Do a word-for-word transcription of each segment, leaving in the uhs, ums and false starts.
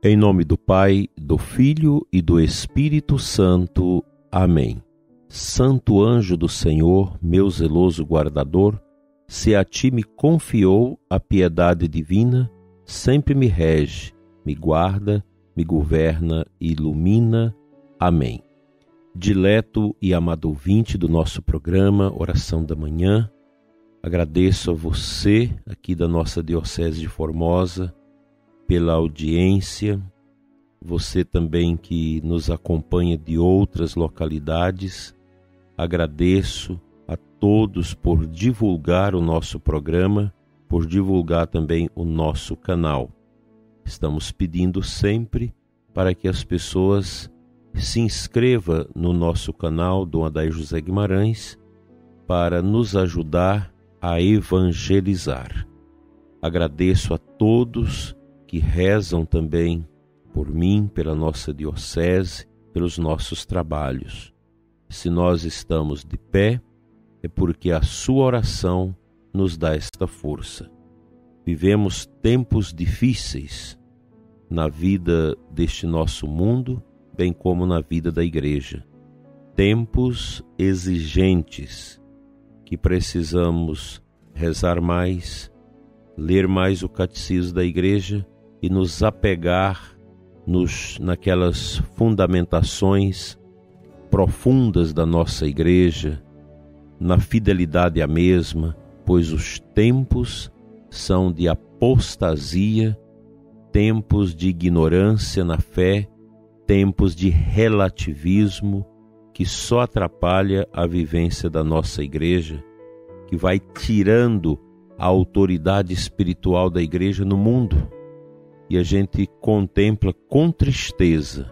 Em nome do Pai, do Filho e do Espírito Santo. Amém. Santo anjo do Senhor, meu zeloso guardador, se a ti me confiou a piedade divina, sempre me rege, me guarda, me governa e ilumina. Amém. Dileto e amado ouvinte do nosso programa Oração da Manhã, agradeço a você aqui da nossa Diocese de Formosa pela audiência, você também que nos acompanha de outras localidades. Agradeço a todos por divulgar o nosso programa, por divulgar também o nosso canal. Estamos pedindo sempre para que as pessoas se inscrevam no nosso canal Dom Adair José Guimarães para nos ajudar a evangelizar. Agradeço a todos que rezam também por mim, pela nossa diocese, pelos nossos trabalhos. Se nós estamos de pé, é porque a sua oração nos dá esta força. Vivemos tempos difíceis na vida deste nosso mundo, bem como na vida da igreja. Tempos exigentes, que precisamos rezar mais, ler mais o catecismo da igreja e nos apegar nos, naquelas fundamentações profundas da nossa igreja, na fidelidade à mesma, pois os tempos são de apostasia, tempos de ignorância na fé, tempos de relativismo que só atrapalha a vivência da nossa igreja, que vai tirando a autoridade espiritual da igreja no mundo. E a gente contempla com tristeza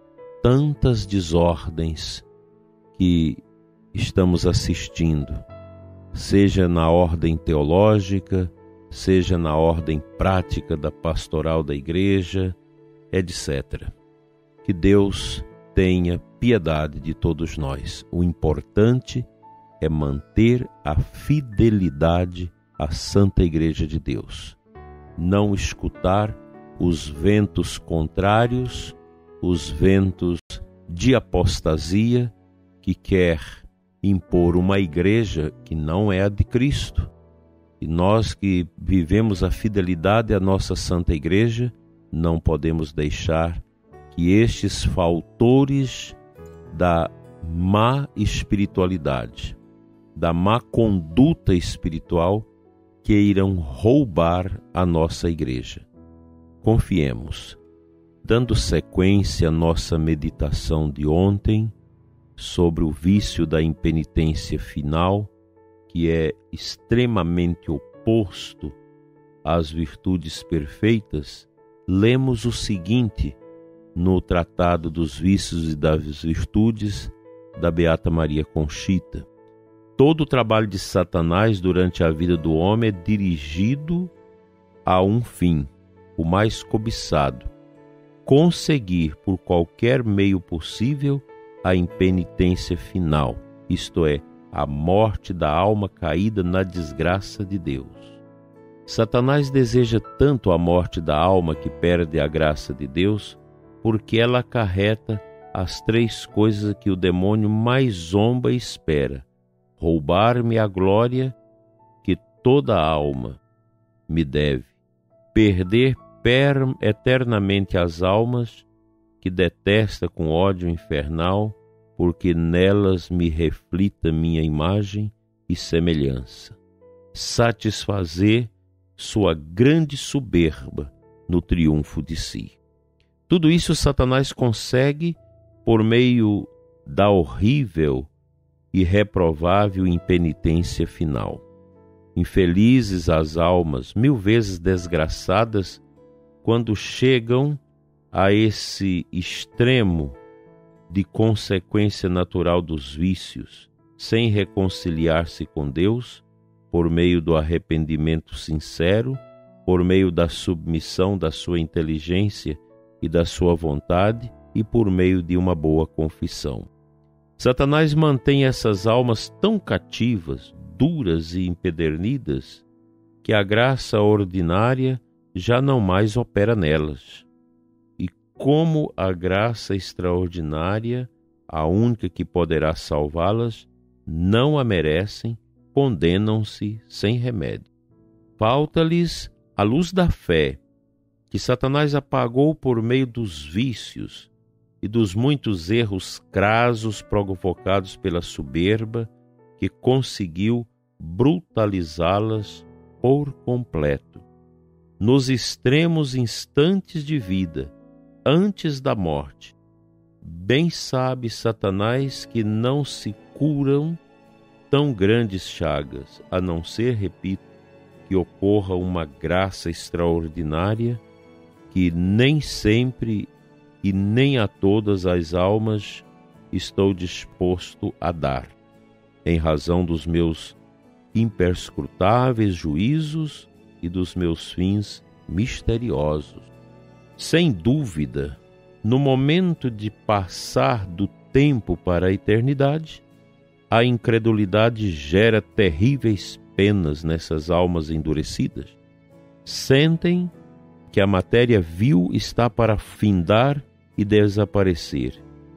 tantas desordens que estamos assistindo, seja na ordem teológica, seja na ordem prática da pastoral da igreja, etcétera. Que Deus tenha piedade de todos nós. O importante é manter a fidelidade à Santa Igreja de Deus. Não escutar os ventos contrários, os ventos de apostasia que quer impor uma igreja que não é a de Cristo. E nós que vivemos a fidelidade à nossa Santa Igreja, não podemos deixar que estes faltores da má espiritualidade, da má conduta espiritual, queiram roubar a nossa igreja. Confiemos. Dando sequência à nossa meditação de ontem sobre o vício da impenitência final, que é extremamente oposto às virtudes perfeitas, lemos o seguinte no Tratado dos Vícios e das Virtudes da Beata Maria Conchita: todo o trabalho de Satanás durante a vida do homem é dirigido a um fim, o mais cobiçado: conseguir por qualquer meio possível a impenitência final, isto é, a morte da alma caída na desgraça de Deus. Satanás deseja tanto a morte da alma que perde a graça de Deus, porque ela acarreta as três coisas que o demônio mais zomba e espera: roubar-me a glória que toda alma me deve, perder per eternamente as almas que detesta com ódio infernal, porque nelas me reflita minha imagem e semelhança, satisfazer sua grande soberba no triunfo de si. Tudo isso Satanás consegue por meio da horrível e reprovável impenitência final. Infelizes as almas, mil vezes desgraçadas, quando chegam a esse extremo de consequência natural dos vícios, sem reconciliar-se com Deus, por meio do arrependimento sincero, por meio da submissão da sua inteligência e da sua vontade, e por meio de uma boa confissão. Satanás mantém essas almas tão cativas, duras e empedernidas, que a graça ordinária já não mais opera nelas. E como a graça extraordinária, a única que poderá salvá-las, não a merecem, condenam-se sem remédio. Falta-lhes a luz da fé, que Satanás apagou por meio dos vícios e dos muitos erros crasos provocados pela soberba, que conseguiu brutalizá-las por completo. Nos extremos instantes de vida, antes da morte, bem sabe Satanás que não se curam tão grandes chagas, a não ser, repito, que ocorra uma graça extraordinária que nem sempre e nem a todas as almas estou disposto a dar, em razão dos meus imperscrutáveis juízos e dos meus fins misteriosos. Sem dúvida, no momento de passar do tempo para a eternidade, a incredulidade gera terríveis penas nessas almas endurecidas. Sentem que a matéria vil está para findar e desaparecer.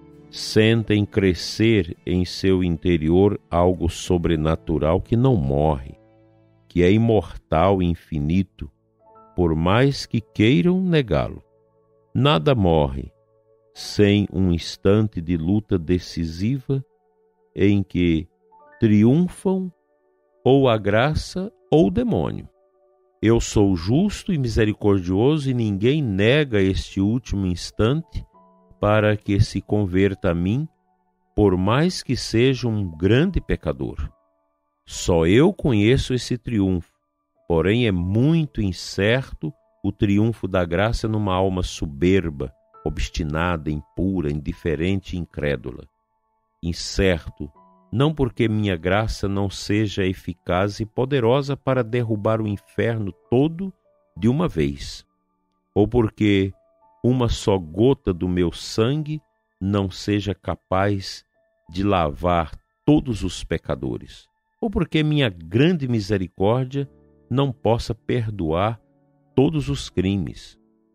Sentem crescer em seu interior algo sobrenatural que não morre, que é imortal e infinito, por mais que queiram negá-lo. Nada morre sem um instante de luta decisiva em que triunfam ou a graça ou o demônio. Eu sou justo e misericordioso e ninguém nega este último instante para que se converta a mim, por mais que seja um grande pecador. Só eu conheço esse triunfo, porém é muito incerto o triunfo da graça numa alma soberba, obstinada, impura, indiferente e incrédula. Incerto, não porque minha graça não seja eficaz e poderosa para derrubar o inferno todo de uma vez, ou porque uma só gota do meu sangue não seja capaz de lavar todos os pecadores, ou porque minha grande misericórdia não possa perdoar todos os crimes.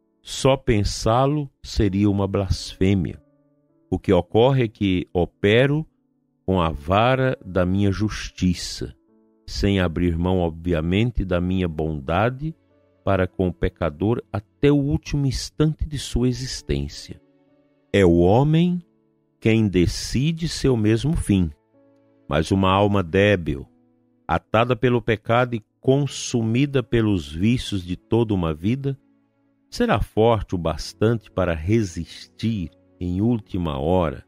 Só pensá-lo seria uma blasfêmia. O que ocorre é que opero com a vara da minha justiça, sem abrir mão, obviamente, da minha bondade para com o pecador até o último instante de sua existência. É o homem quem decide seu mesmo fim, mas uma alma débil, atada pelo pecado e consumida pelos vícios de toda uma vida, será forte o bastante para resistir em última hora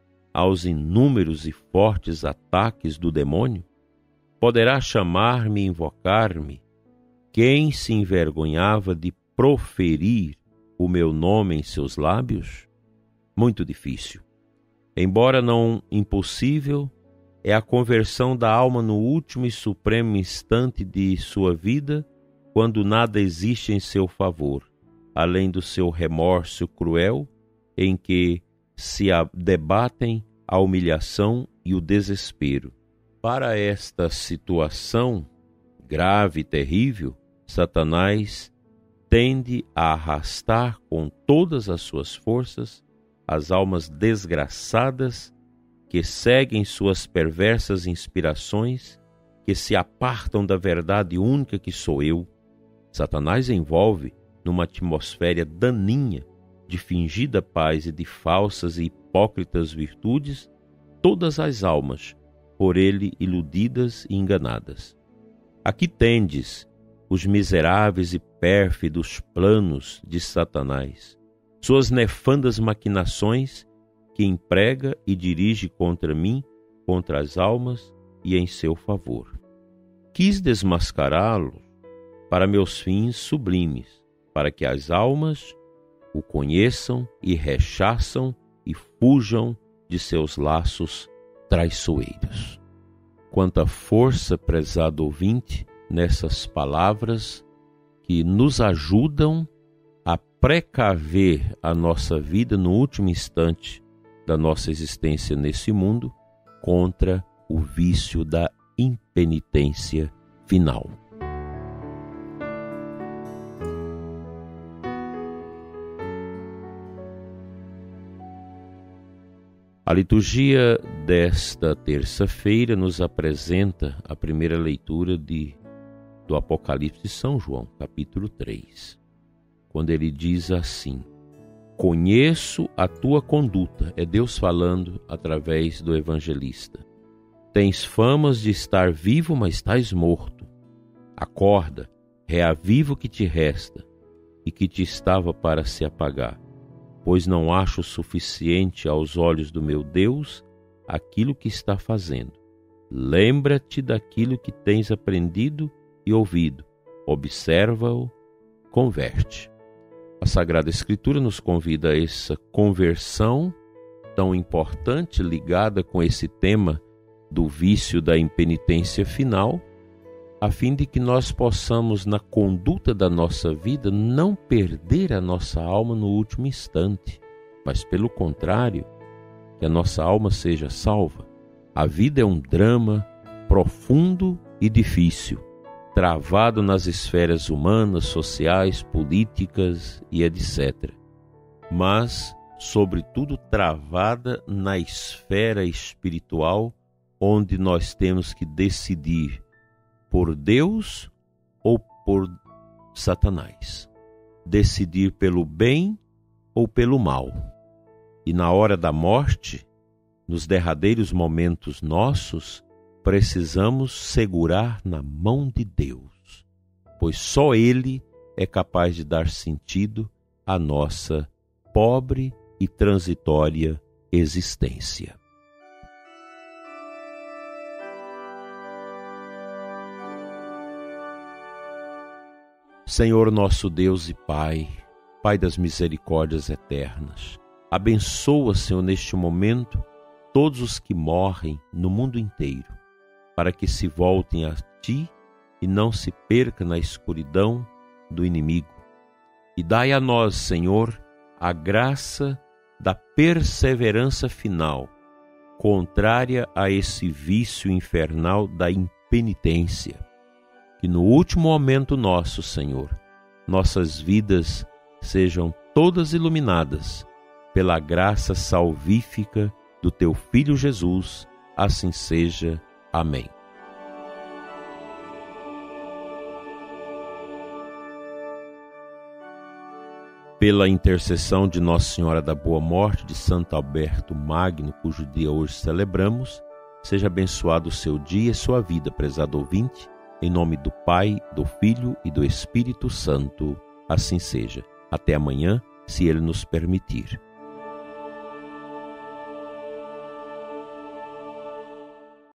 aos inúmeros e fortes ataques do demônio? Poderá chamar-me e invocar-me quem se envergonhava de proferir o meu nome em seus lábios? Muito difícil. Embora não impossível, é a conversão da alma no último e supremo instante de sua vida, quando nada existe em seu favor, além do seu remorso cruel, em que se debatem a humilhação e o desespero. Para esta situação grave e terrível, Satanás tende a arrastar com todas as suas forças as almas desgraçadas que seguem suas perversas inspirações, que se apartam da verdade única que sou eu. Satanás envolve numa atmosfera daninha de fingida paz e de falsas e hipócritas virtudes todas as almas, por ele iludidas e enganadas. Aqui tendes os miseráveis e pérfidos planos de Satanás, suas nefandas maquinações que emprega e dirige contra mim, contra as almas e em seu favor. Quis desmascará-lo para meus fins sublimes, para que as almas o conheçam e rechaçam e fujam de seus laços traiçoeiros. Quanta força, prezado ouvinte, nessas palavras que nos ajudam a precaver a nossa vida no último instante da nossa existência nesse mundo contra o vício da impenitência final. A liturgia desta terça-feira nos apresenta a primeira leitura de, do Apocalipse de São João, capítulo três, quando ele diz assim: conheço a tua conduta, é Deus falando através do evangelista. Tens famas de estar vivo, mas estás morto. Acorda, reaviva o que te resta e que te estava para se apagar. Pois não acho suficiente aos olhos do meu Deus aquilo que está fazendo. Lembra-te daquilo que tens aprendido e ouvido. Observa-o, converte. A Sagrada Escritura nos convida a essa conversão tão importante, ligada com esse tema do vício da impenitência final, a fim de que nós possamos, na conduta da nossa vida, não perder a nossa alma no último instante, mas, pelo contrário, que a nossa alma seja salva. A vida é um drama profundo e difícil, travado nas esferas humanas, sociais, políticas e etcétera, mas, sobretudo, travada na esfera espiritual, onde nós temos que decidir por Deus ou por Satanás, decidir pelo bem ou pelo mal. E na hora da morte, nos derradeiros momentos nossos, precisamos segurar na mão de Deus, pois só Ele é capaz de dar sentido à nossa pobre e transitória existência. Senhor nosso Deus e Pai, Pai das misericórdias eternas, abençoa, Senhor, neste momento, todos os que morrem no mundo inteiro, para que se voltem a Ti e não se percam na escuridão do inimigo. E dai a nós, Senhor, a graça da perseverança final, contrária a esse vício infernal da impenitência. Que no último momento nosso, Senhor, nossas vidas sejam todas iluminadas pela graça salvífica do Teu Filho Jesus. Assim seja. Amém. Pela intercessão de Nossa Senhora da Boa Morte, de Santo Alberto Magno, cujo dia hoje celebramos, seja abençoado o seu dia e sua vida, prezado ouvinte. Em nome do Pai, do Filho e do Espírito Santo, assim seja. Até amanhã, se Ele nos permitir.